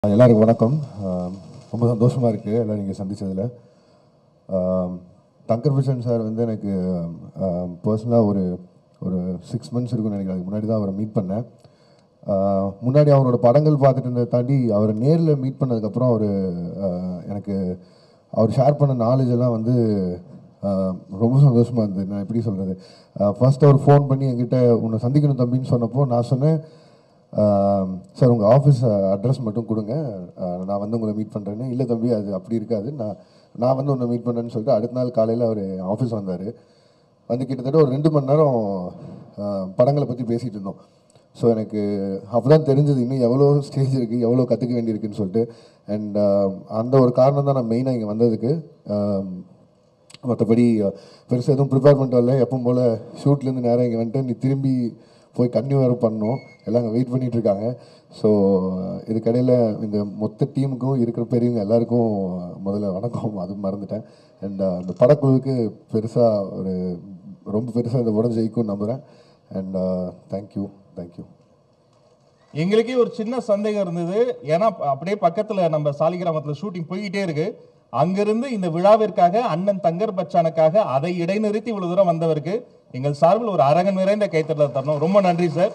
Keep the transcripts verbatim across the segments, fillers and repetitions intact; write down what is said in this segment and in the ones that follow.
எல்லாருக்கும் வணக்கம். ரொம்ப சந்தோஷமாக இருக்குது எல்லாம் நீங்கள் சந்தித்ததில். தங்கர் பச்சன் சார் வந்து எனக்கு பர்சனலாக ஒரு ஒரு சிக்ஸ் மந்த்ஸ் இருக்குன்னு நினைக்கிறேன். அதுக்கு முன்னாடி தான் அவரை மீட் பண்ணேன். முன்னாடி அவரோட படங்கள் பார்த்துட்டு இருந்ததை தாண்டி அவரை நேரில் மீட் பண்ணதுக்கப்புறம் அவர் எனக்கு அவர் ஷேர் பண்ண நாலேஜ் எல்லாம் வந்து ரொம்ப சந்தோஷமாக இருந்தது. நான் எப்படி சொல்கிறது, ஃபர்ஸ்ட் அவர் ஃபோன் பண்ணி என்கிட்ட உன்னை சந்திக்கணும் தம்பின்னு சொன்னப்போ நான் சொன்னேன், சார் உங்கள் ஆஃபீஸ் அட்ரஸ் மட்டும் கொடுங்க, நான் வந்து உங்களை மீட் பண்ணுறேன்னு. இல்லை தம்பி அது அப்படி இருக்காது, நான் நான் வந்து உன்னை மீட் பண்ணுறேன்னு சொல்லிட்டு அடுத்த நாள் காலையில் அவர் ஆஃபீஸ் வந்தார். வந்து கிட்டத்தட்ட ஒரு ரெண்டு மணி நேரம் படங்களை பற்றி பேசிகிட்டு இருந்தோம். ஸோ எனக்கு அப்போ தான் தெரிஞ்சது இன்னும் எவ்வளோ ஸ்டேஜ் இருக்குது, எவ்வளோ கற்றுக்க வேண்டியிருக்குன்னு சொல்லிட்டு. அண்ட் அந்த ஒரு காரணம் தான் நான் மெயினாக இங்கே வந்ததுக்கு. மற்றபடி பெருசாக எதுவும் ப்ரிப்பேர் பண்ணிட்டு வரல. எப்பவும் போல் ஷூட்லேருந்து நேரம் இங்கே வந்துட்டு நீ திரும்பி போய் கன்னியூ வேறு பண்ணணும், எல்லாம் அங்கே வெயிட் பண்ணிகிட்ருக்காங்க. ஸோ இதுக்கடையில் இந்த மொத்த டீமுக்கும் இருக்கிற பெரியவங்க எல்லாருக்கும் முதல்ல வணக்கம், அது மறந்துட்டேன். அண்ட் அந்த படக்குழுவுக்கு பெருசாக ஒரு ரொம்ப பெருசாக இந்த படம் ஜெயிக்கும்னு நம்புகிறேன். And thank you thank you. எங்களுக்கே ஒரு சின்ன சந்தேகம் இருந்தது, ஏன்னா அப்படியே பக்கத்தில் நம்ம சாலிகிராமத்தில் ஷூட்டிங் போய்கிட்டே இருக்கு. அங்கிருந்து இந்த விழாவிற்காக அண்ணன் தங்கர் பச்சானுக்காக அதை இடைநிறுத்தி இவ்வளவு தூரம் வந்தவருக்கு எங்கள் சார்பில் ஒரு அரங்கம் நிறைந்த கைத்தட்டல் தரணும். ரொம்ப நன்றி சார்.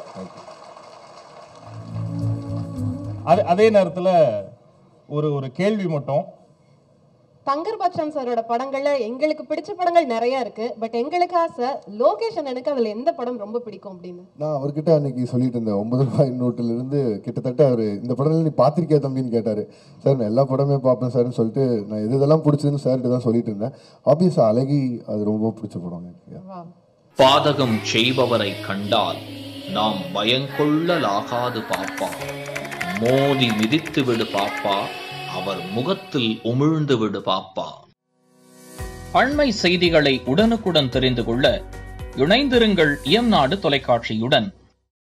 அதே நேரத்தில் ஒரு ஒரு கேள்வி மட்டும், தங்கர் பச்சான் சாரோட படங்கள்ல எங்களுக்கு பிடிச்ச படங்கள் நிறைய இருக்கு, பட் எங்களுக்கு ஆசை லோகேஷ் அண்ணனுக்கு அதுல எந்த படம் ரொம்ப பிடிக்கும் அப்படின்னு. நான் அவர்கிட்ட அன்னைக்கு சொல்லிட்டு இருந்தேன், ஒன்பது ரூபாய் நோட்டுல இருந்து கிட்டத்தட்ட அவர் இந்த படத்துல நீ பாத்திருக்கியா தம்பின்னு கேட்டாரு. சார் நான் எல்லா படமே பார்ப்பேன் சார்னு சொல்லிட்டு நான் எது இதெல்லாம் பிடிச்சதுன்னு சார்கிட்ட தான் சொல்லிட்டு இருந்தேன். ஆப்வியஸா அழகி அது ரொம்ப பிடிச்ச படம். பாதகம் செய்பவரை கண்டால் நாம் பயங்கொள்ளலாகாது பாப்பா, மோதி மிதித்து விடு பாப்பா, அவர் முகத்தில் உமிழ்ந்து விடு பாப்பா. அண்மை செய்திகளை உடனுக்குடன் தெரிந்து கொள்ள இணைந்திருங்கள் இயம்நாடு தொலைக்காட்சியுடன்.